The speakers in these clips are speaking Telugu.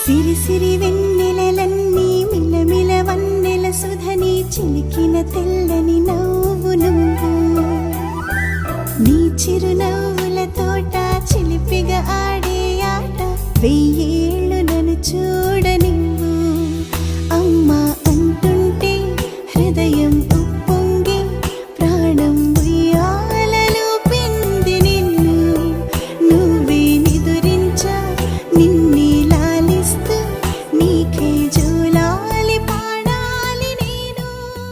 సిరి సిరి వెన్నెలలన్నీ మిలమిల వన్నెల సుధని చిలికిన తెల్లని నవ్వు నువ్వు నీ చిరునవ్వుల తోట చిలిపిగా ఆడే ఆట వెయ్యేళ్ళు నన్ను చూడనివ్వు అమ్మా అంటుంటే హృదయం ఉప్పొంగి ప్రాణం ఉయ్యాలలో పిండి నిన్ను నువ్వే నిదురించా నిన్నే లాలిస్తూ నీకే జోలాలి పాడాలి నేను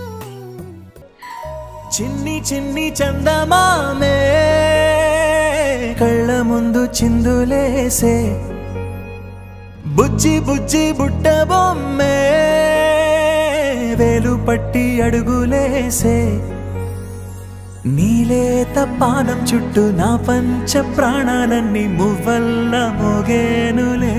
చిన్ని చిన్ని చందమామే కళ్ళ ముందు చిందులేసే బుజ్జి బుజ్జి బుట్ట బొమ్మే వేలు పట్టి అడుగులేసే నీలేత పానం చుట్టూ నా పంచ ప్రాణాలన్నీ మువ్వల్ల మోగేనులే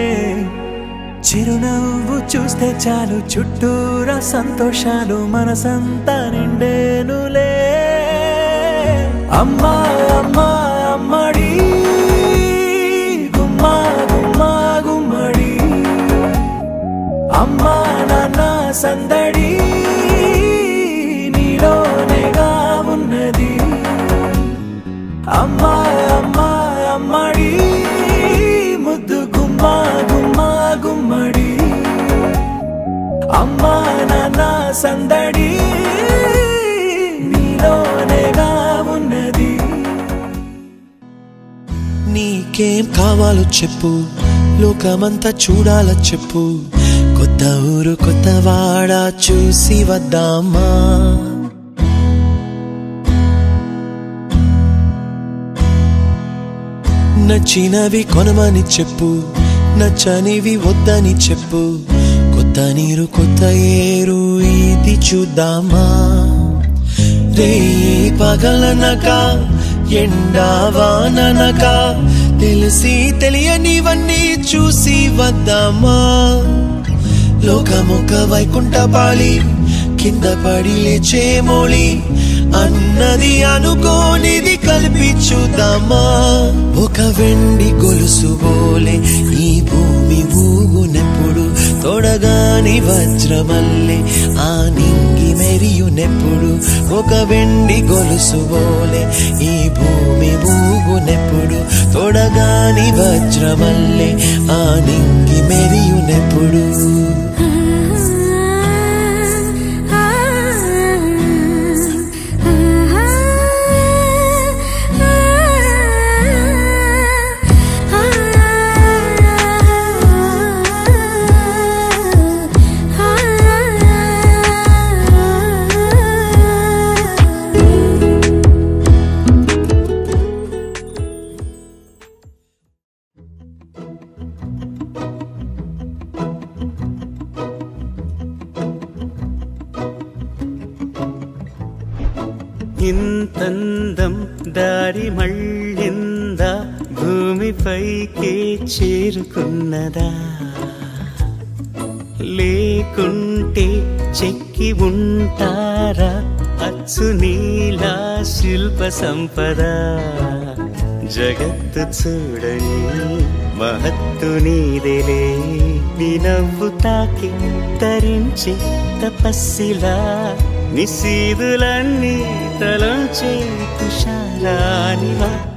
చిరునవ్వు చూస్తే చాలు చుట్టూరా సంతోషాలు మనసంతా నిండేనులే అమ్మా అమ్మా అమ్మడి గుమ్మా గుమ్మా గుమ్మడి అమ్మా నాన్న సందడి నీలోనేగా ఉన్నది అమ్మా అమ్మా అమ్మడి ముద్దు గుమ్మా గుమ్మా గుమ్మడి అమ్మా నాన్న సందడి నీలోనేగా ఉన్నది నీకేం కావాలో చెప్పు లోకమంతా చూడాల చెప్పు కొత్త ఊరు కొత్త వాడ చూసి వద్దామా నచ్చినవి కొనమని చెప్పు నచ్చనివి వద్దని చెప్పు కొత్త నీరు కొత్త ఏరు ఇది చూద్దామా రే పగలనక ఎండావాననక తెలిసి తెలియనివన్నీ చూసి వద్దామా లోకమొక వైకుంఠపాళి కింద పడి లేచే మోళి అన్నది అనుకోనిది కలిపి చూద్దామా ఒక వెండి గొలుసు బోలే ఈ భూమి ఊగునెప్పుడు తొడగాని వజ్రమల్లే ఆ నింగి మెరియునెప్పుడు ఒక వెండి గొలుసు బోలే ఈ భూమి ఊగునెప్పుడు తొడగాని వజ్రమల్లే ఆ నింగి మెరియునెప్పుడు ఇంతందం దారి మళ్ళిందా భూమిపైకే చేరుకున్నదా లేకుంటే చెక్కి ఉంటారా అచ్చు నీలా శిల్ప సంపద జగత్తు చూడని మహత్తు నీదేలే నీ నవ్వు తాకి తరించి తపస్సిలా నిశీదులన్నీ తలంచే తుషారానివా